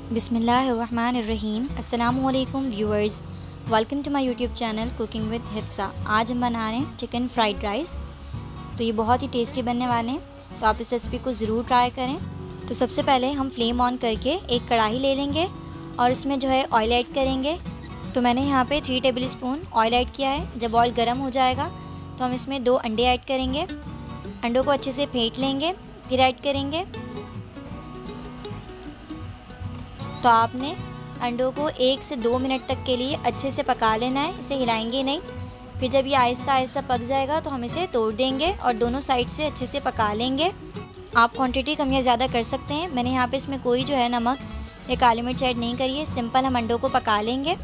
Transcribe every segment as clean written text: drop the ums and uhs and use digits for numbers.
बिस्मिल्लाहिर्रहमानिर्रहीम। अस्सलामुअलैकुम viewers, welcome to my YouTube channel cooking with Hifsa. आज हम बना रहे हैं चिकन फ्राइड राइस। तो ये बहुत ही टेस्टी बनने वाले हैं, तो आप इस रेसिपी को ज़रूर ट्राई करें। तो सबसे पहले हम फ्लेम ऑन करके एक कढ़ाई ले लेंगे और इसमें जो है ऑयल ऐड करेंगे। तो मैंने यहाँ पे 3 टेबल स्पून ऑयल ऐड किया है। जब ऑयल गर्म हो जाएगा तो हम इसमें 2 अंडे ऐड करेंगे। अंडों को अच्छे से फेंट लेंगे, फिर ऐड करेंगे। तो आपने अंडों को 1 से 2 मिनट तक के लिए अच्छे से पका लेना है, इसे हिलाएंगे नहीं। फिर जब ये आहिस्ता आहिस्ता पक जाएगा तो हम इसे तोड़ देंगे और दोनों साइड से अच्छे से पका लेंगे। आप क्वांटिटी कम या ज़्यादा कर सकते हैं। मैंने यहाँ पे इसमें कोई जो है नमक या काली मिर्च ऐड नहीं करी है। सिंपल हम अंडों को पका लेंगे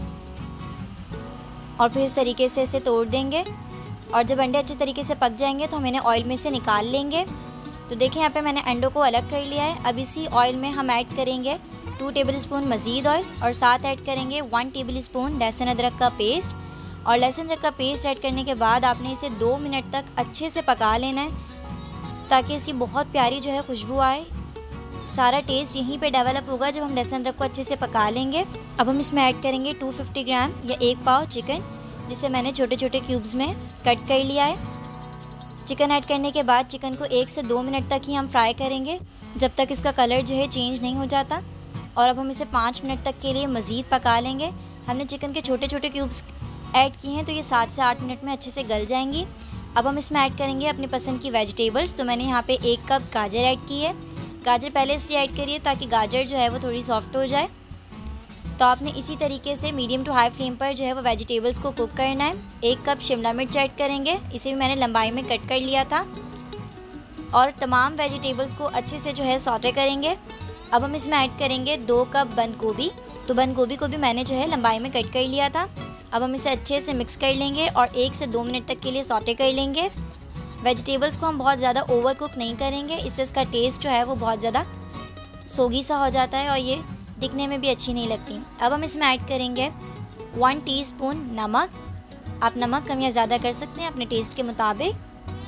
और फिर इस तरीके से इसे तोड़ देंगे। और जब अंडे अच्छे तरीके से पक जाएंगे तो हम इन्हें ऑयल में से निकाल लेंगे। तो देखिए यहाँ पे मैंने अंडों को अलग कर लिया है। अब इसी ऑयल में हम ऐड करेंगे 2 टेबल स्पून मज़ीद ऑयल और साथ ऐड करेंगे 1 टेबल स्पून लहसुन अदरक का पेस्ट। और लहसुन अदरक का पेस्ट ऐड करने के बाद आपने इसे 2 मिनट तक अच्छे से पका लेना है, ताकि इसकी बहुत प्यारी जो है खुशबू आए। सारा टेस्ट यहीं पे डेवलप होगा जब हम लहसुन अदरक को अच्छे से पका लेंगे। अब हम इसमें ऐड करेंगे 250 ग्राम या 1 पाव चिकन, जिसे मैंने छोटे छोटे क्यूब्स में कट कर लिया है। चिकन ऐड करने के बाद चिकन को 1 से 2 मिनट तक ही हम फ्राई करेंगे, जब तक इसका कलर जो है चेंज नहीं हो जाता। और अब हम इसे 5 मिनट तक के लिए मज़ीद पका लेंगे। हमने चिकन के छोटे छोटे क्यूब्स ऐड किए हैं, तो ये 7 से 8 मिनट में अच्छे से गल जाएंगी। अब हम इसमें ऐड करेंगे अपनी पसंद की वेजिटेबल्स। तो मैंने यहाँ पे 1 कप गाजर ऐड की है। गाजर पहले इसलिए ऐड करिए ताकि गाजर जो है वो थोड़ी सॉफ्ट हो जाए। तो आपने इसी तरीके से मीडियम टू हाई फ्लेम पर जो है वो वेजिटेबल्स को कुक करना है। 1 कप शिमला मिर्च ऐड करेंगे, इसे भी मैंने लंबाई में कट कर लिया था। और तमाम वेजिटेबल्स को अच्छे से जो है सौटे करेंगे। अब हम इसमें ऐड करेंगे 2 कप बंद गोभी। तो बंद गोभी को भी मैंने जो है लंबाई में कट कर लिया था। अब हम इसे अच्छे से मिक्स कर लेंगे और 1 से 2 मिनट तक के लिए सौटे कर लेंगे। वेजिटेबल्स को हम बहुत ज़्यादा ओवर कुक नहीं करेंगे, इससे इसका टेस्ट जो है वो बहुत ज़्यादा सोगी सा हो जाता है और ये दिखने में भी अच्छी नहीं लगती। अब हम इसमें ऐड करेंगे 1 टीस्पून नमक। आप नमक कम या ज़्यादा कर सकते हैं अपने टेस्ट के मुताबिक।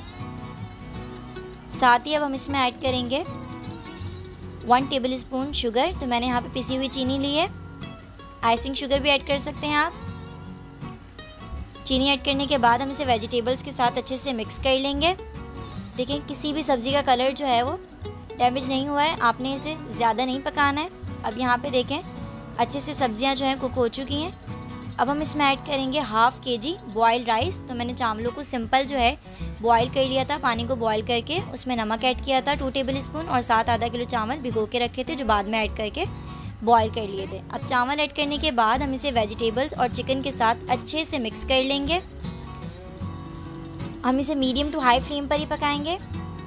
साथ ही अब हम इसमें ऐड करेंगे 1 टेबल स्पून शुगर। तो मैंने यहाँ पे पिसी हुई चीनी ली है। आइसिंग शुगर भी ऐड कर सकते हैं आप। चीनी ऐड करने के बाद हम इसे वेजिटेबल्स के साथ अच्छे से मिक्स कर लेंगे। देखिए किसी भी सब्ज़ी का कलर जो है वो डैमेज नहीं हुआ है। आपने इसे ज़्यादा नहीं पकाना है। अब यहाँ पे देखें अच्छे से सब्जियाँ जो हैं कुक हो चुकी हैं। अब हम इसमें ऐड करेंगे 1/2 kg बॉयल्ड राइस। तो मैंने चावलों को सिंपल जो है बॉयल कर लिया था, पानी को बॉयल करके उसमें नमक ऐड किया था 2 टेबल स्पून और साथ आधा किलो चावल भिगो के रखे थे, जो बाद में ऐड करके बॉयल कर लिए थे। अब चावल ऐड करने के बाद हम इसे वेजिटेबल्स और चिकन के साथ अच्छे से मिक्स कर लेंगे। हम इसे मीडियम टू हाई फ्लेम पर ही पकाएंगे।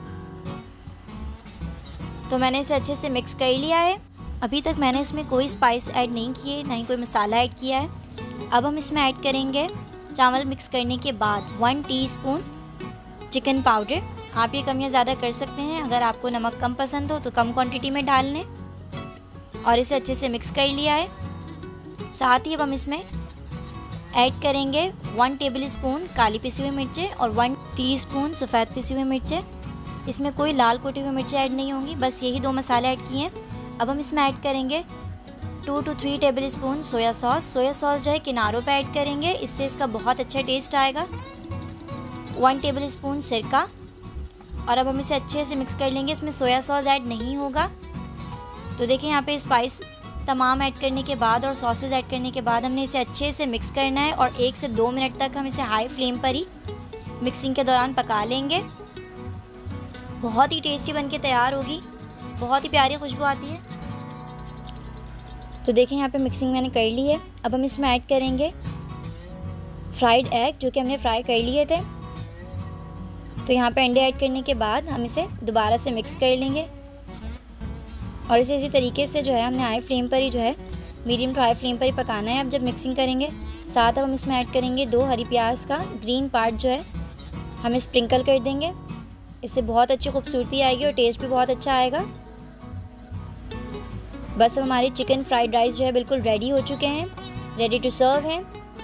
तो मैंने इसे अच्छे से मिक्स कर लिया है। अभी तक मैंने इसमें कोई स्पाइस ऐड नहीं किए, ना ही कोई मसाला ऐड किया है। अब हम इसमें ऐड करेंगे चावल मिक्स करने के बाद 1 टीस्पून चिकन पाउडर। आप ये कम या ज़्यादा कर सकते हैं, अगर आपको नमक कम पसंद हो तो कम क्वांटिटी में डाल लें। और इसे अच्छे से मिक्स कर लिया है। साथ ही अब हम इसमें ऐड करेंगे 1 टेबल स्पून काली पिसी हुई मिर्चें और 1 टीस्पून सफ़ेद पिसी हुई मिर्चें। इसमें कोई लाल कुटी हुई मिर्चें ऐड नहीं होंगी, बस यही 2 मसाले ऐड किए हैं। अब हम इसमें ऐड करेंगे 2 to 3 tablespoon soya sauce. Soya sauce जो है किनारों पे ऐड करेंगे, इससे इसका बहुत अच्छा टेस्ट आएगा। 1 टेबल स्पून सिरका। और अब हम इसे अच्छे से मिक्स कर लेंगे। इसमें सोया सॉस ऐड नहीं होगा। तो देखिए यहाँ पे स्पाइस तमाम ऐड करने के बाद और सॉसेज ऐड करने के बाद हमने इसे अच्छे से मिक्स करना है और 1 से 2 मिनट तक हम इसे हाई फ्लेम पर ही मिक्सिंग के दौरान पका लेंगे। बहुत ही टेस्टी बनके तैयार होगी, बहुत ही प्यारी खुशबू आती है। तो देखिए यहाँ पे मिक्सिंग मैंने कर ली है। अब हम इसमें ऐड करेंगे फ्राइड एग, जो कि हमने फ्राई कर लिए थे। तो यहाँ पे अंडे ऐड करने के बाद हम इसे दोबारा से मिक्स कर लेंगे और इसे इसी तरीके से जो है हमने हाई फ्लेम पर ही जो है मीडियम टू हाई फ्लेम पर ही पकाना है। अब जब मिक्सिंग करेंगे साथ अब हम इसमें ऐड करेंगे 2 हरी प्याज का ग्रीन पार्ट जो है हमें स्प्रिंकल कर देंगे। इससे बहुत अच्छी खूबसूरती आएगी और टेस्ट भी बहुत अच्छा आएगा। बस अब हमारी चिकन फ्राइड राइस जो है बिल्कुल रेडी हो चुके हैं, रेडी टू सर्व हैं।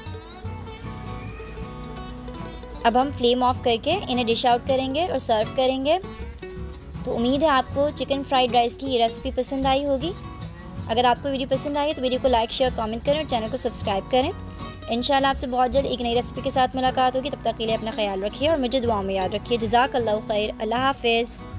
अब हम फ्लेम ऑफ करके इन्हें डिश आउट करेंगे और सर्व करेंगे। तो उम्मीद है आपको चिकन फ्राइड राइस की ये रेसिपी पसंद आई होगी। अगर आपको वीडियो पसंद आई तो वीडियो को लाइक शेयर कमेंट करें और चैनल को सब्सक्राइब करें। इंशाल्लाह आपसे बहुत जल्द एक नई रेसिपी के साथ मुलाकात होगी। तब तक के लिए अपना ख्याल रखिए और मुझे दुआ में याद रखिए। जज़ाकल्लाहु खैर। अल्लाह हाफ़िज़।